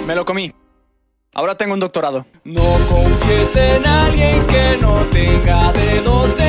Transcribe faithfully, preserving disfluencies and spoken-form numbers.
Me lo comí. Ahora tengo un doctorado. No confíes en alguien que no tenga dedos en